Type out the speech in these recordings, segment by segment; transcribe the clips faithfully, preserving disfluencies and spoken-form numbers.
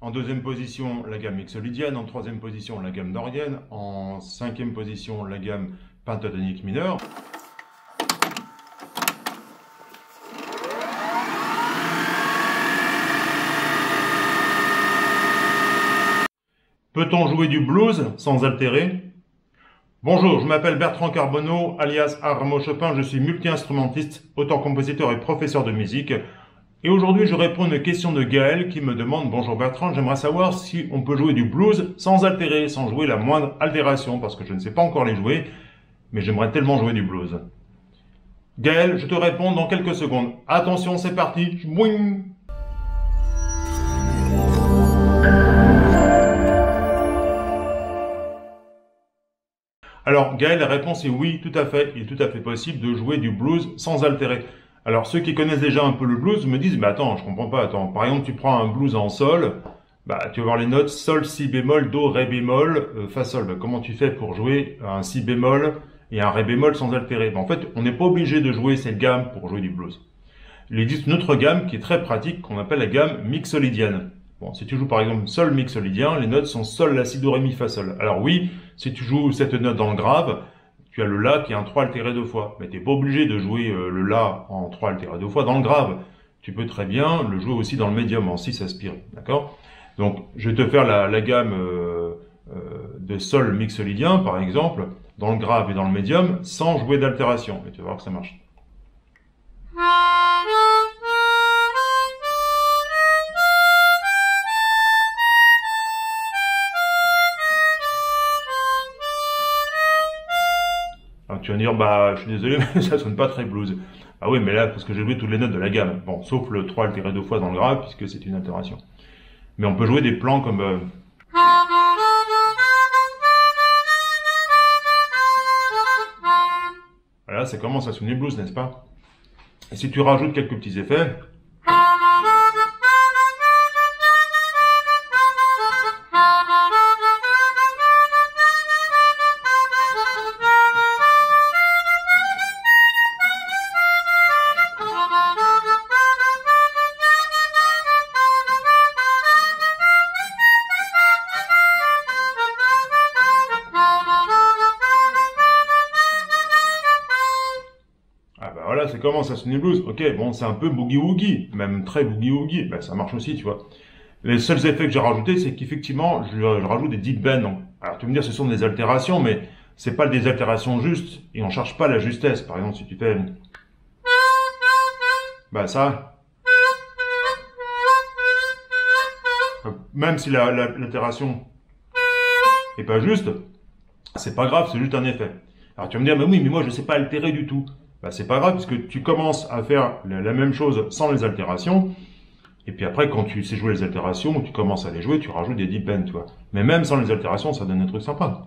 En deuxième position, la gamme mixolydienne. En troisième position, la gamme dorienne. En cinquième position, la gamme pentatonique mineure. Peut-on jouer du blues sans altérer? Bonjour, je m'appelle Bertrand Carbonneau, alias Armo Chopin, je suis multi-instrumentiste, auteur-compositeur et professeur de musique. Et aujourd'hui, je réponds à une question de Gaël qui me demande « Bonjour Bertrand, j'aimerais savoir si on peut jouer du blues sans altérer, sans jouer la moindre altération, parce que je ne sais pas encore les jouer, mais j'aimerais tellement jouer du blues. » Gaël, je te réponds dans quelques secondes. Attention, c'est parti. Boing. Alors, Gaël, la réponse est oui, tout à fait. Il est tout à fait possible de jouer du blues sans altérer. Alors, ceux qui connaissent déjà un peu le blues me disent, mais attends, je comprends pas, attends. Par exemple, tu prends un blues en sol, bah, tu vas voir les notes sol, si bémol, do, ré bémol, euh, fa sol. Bah, comment tu fais pour jouer un si bémol et un ré bémol sans altérer? Bah, en fait, on n'est pas obligé de jouer cette gamme pour jouer du blues. Il existe une autre gamme qui est très pratique, qu'on appelle la gamme mixolydienne. Bon, si tu joues par exemple sol mixolydien, les notes sont sol, la, si, do, ré, mi, fa, sol. Alors oui, si tu joues cette note dans le grave, tu as le la qui est un trois altéré deux fois. Mais tu n'es pas obligé de jouer euh, le la en trois altéré deux fois dans le grave. Tu peux très bien le jouer aussi dans le médium en six aspiré. D'accord? Donc, je vais te faire la, la gamme euh, euh, de sol mixolydien, par exemple, dans le grave et dans le médium, sans jouer d'altération. Et tu vas voir que ça marche. Tu vas me dire, bah, je suis désolé, mais ça sonne pas très blues. Ah oui, mais là, parce que j'ai joué toutes les notes de la gamme. Bon, sauf le trois altéré deux fois dans le grave, puisque c'est une altération. Mais on peut jouer des plans comme... Euh... Voilà, ça commence à sonner blues, n'est-ce pas? Et si tu rajoutes quelques petits effets... Voilà, ça commence à sonner blues. Ok, bon, c'est un peu boogie-woogie, même très boogie-woogie. Ben, ça marche aussi, tu vois. Les seuls effets que j'ai rajoutés, c'est qu'effectivement, je, je rajoute des deep bends. Donc, alors, tu vas me dire, ce sont des altérations, mais c'est pas des altérations justes, et on cherche pas la justesse. Par exemple, si tu fais... Ben, ça... Même si la, la, l'altération est pas juste, c'est pas grave, c'est juste un effet. Alors, tu vas me dire, mais oui, mais moi, je sais pas altérer du tout. Bah, c'est pas grave, parce que tu commences à faire la, la même chose sans les altérations, et puis après, quand tu sais jouer les altérations, tu commences à les jouer, tu rajoutes des deep bends, tu vois. Mais même sans les altérations, ça donne un truc sympa.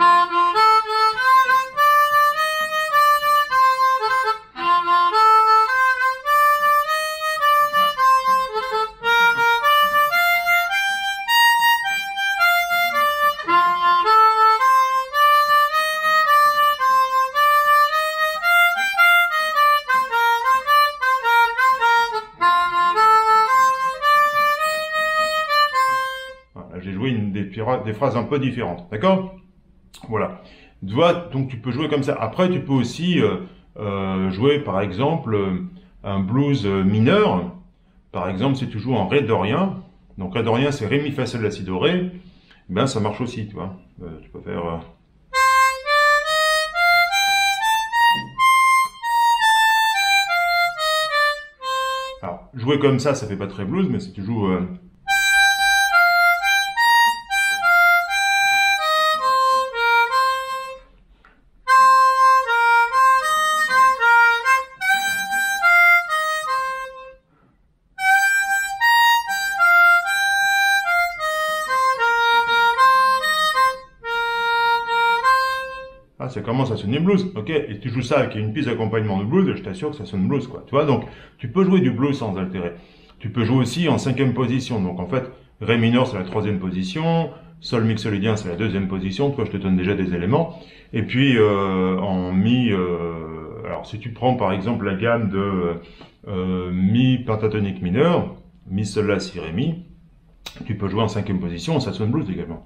J'ai joué une, des, des phrases un peu différentes, d'accord? Voilà. Tu vois, donc tu peux jouer comme ça. Après, tu peux aussi euh, euh, jouer, par exemple, euh, un blues mineur. Par exemple, si tu joues en ré dorien, donc ré dorien, c'est ré, mi, fa, sol, la, si, do, ré, ben ça marche aussi, tu vois. Euh, tu peux faire... Euh... Alors, jouer comme ça, ça fait pas très blues, mais si tu joues... Euh... Ah, ça commence à sonner blues, ok? Et tu joues ça avec une piste d'accompagnement de blues, et je t'assure que ça sonne blues, quoi. Tu vois, donc, tu peux jouer du blues sans altérer. Tu peux jouer aussi en cinquième position. Donc, en fait, ré mineur, c'est la troisième position. Sol mixolydien, c'est la deuxième position. Toi, je te donne déjà des éléments. Et puis, euh, en mi, euh, alors, si tu prends, par exemple, la gamme de euh, mi pentatonique mineur, mi, sol, la, si, ré, mi, Tu peux jouer en cinquième position en saxophone blues également.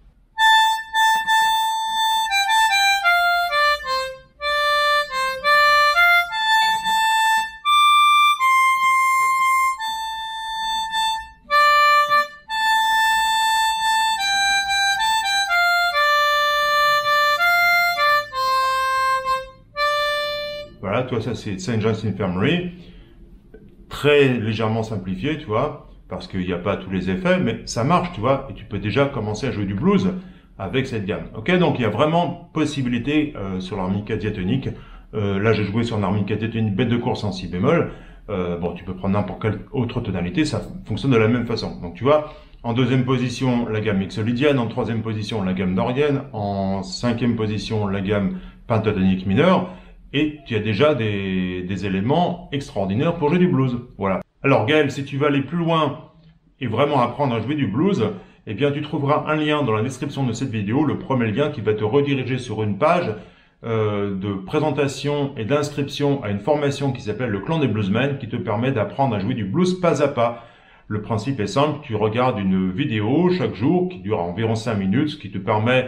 Voilà, toi, ça c'est Saint John's Infirmary, très légèrement simplifié, tu vois, parce qu'il n'y a pas tous les effets, mais ça marche, tu vois, et tu peux déjà commencer à jouer du blues avec cette gamme. Ok, donc il y a vraiment possibilité euh, sur l'harmonica diatonique. Euh, là, j'ai joué sur une harmonica diatonique bête de course en si bémol. Euh, bon, tu peux prendre n'importe quelle autre tonalité, ça fonctionne de la même façon. Donc tu vois, en deuxième position, la gamme mixolydienne, en troisième position, la gamme dorienne, en cinquième position, la gamme pentatonique mineure. Et tu as déjà des, des éléments extraordinaires pour jouer du blues. Voilà. Alors Gaël, si tu veux aller plus loin et vraiment apprendre à jouer du blues, eh bien tu trouveras un lien dans la description de cette vidéo, le premier lien qui va te rediriger sur une page euh, de présentation et d'inscription à une formation qui s'appelle le Clan des Bluesmen, qui te permet d'apprendre à jouer du blues pas à pas. Le principe est simple, tu regardes une vidéo chaque jour qui dure environ cinq minutes, ce qui te permet,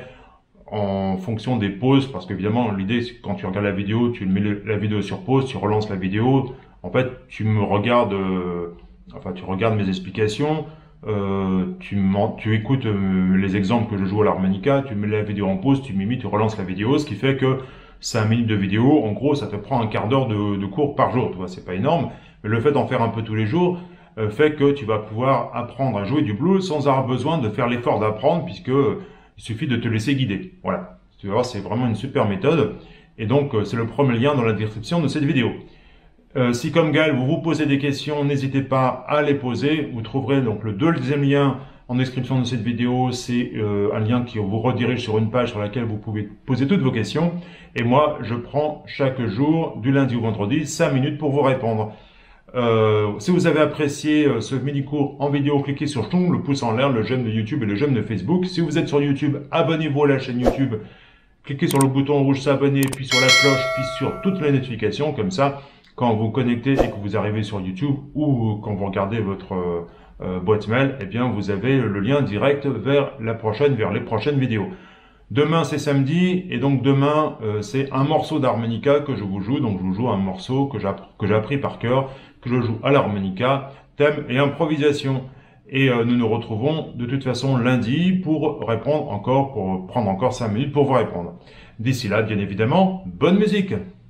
en fonction des pauses, parce qu'évidemment l'idée c'est que quand tu regardes la vidéo, tu mets la vidéo sur pause, tu relances la vidéo, en fait tu me regardes, euh, enfin tu regardes mes explications, euh, tu, tu écoutes euh, les exemples que je joue à l'harmonica, tu mets la vidéo en pause, tu m'imites, tu relances la vidéo, ce qui fait que cinq minutes de vidéo, en gros ça te prend un quart d'heure de, de cours par jour, tu vois, c'est pas énorme, mais le fait d'en faire un peu tous les jours euh, fait que tu vas pouvoir apprendre à jouer du blues sans avoir besoin de faire l'effort d'apprendre, puisque il suffit de te laisser guider. Voilà. Tu vas voir, c'est vraiment une super méthode. Et donc, c'est le premier lien dans la description de cette vidéo. Euh, si comme Gaël, vous vous posez des questions, n'hésitez pas à les poser. Vous trouverez donc le deuxième lien en description de cette vidéo. C'est euh, un lien qui vous redirige sur une page sur laquelle vous pouvez poser toutes vos questions. Et moi, je prends chaque jour, du lundi au vendredi, cinq minutes pour vous répondre. Euh, si vous avez apprécié euh, ce mini-cours en vidéo, cliquez sur le pouce en l'air, le j'aime de YouTube et le j'aime de Facebook. Si vous êtes sur YouTube, abonnez-vous à la chaîne YouTube. Cliquez sur le bouton rouge s'abonner, puis sur la cloche, puis sur toutes les notifications. Comme ça, quand vous connectez et que vous arrivez sur YouTube ou quand vous regardez votre euh, euh, boîte mail, eh bien, vous avez le lien direct vers la prochaine, vers les prochaines vidéos. Demain, c'est samedi, et donc demain, euh, c'est un morceau d'harmonica que je vous joue. Donc, je vous joue un morceau que j'ai appris par cœur, que je joue à l'harmonica, thème et improvisation. Et euh, nous nous retrouvons de toute façon lundi pour répondre encore, pour prendre encore cinq minutes pour vous répondre. D'ici là, bien évidemment, bonne musique!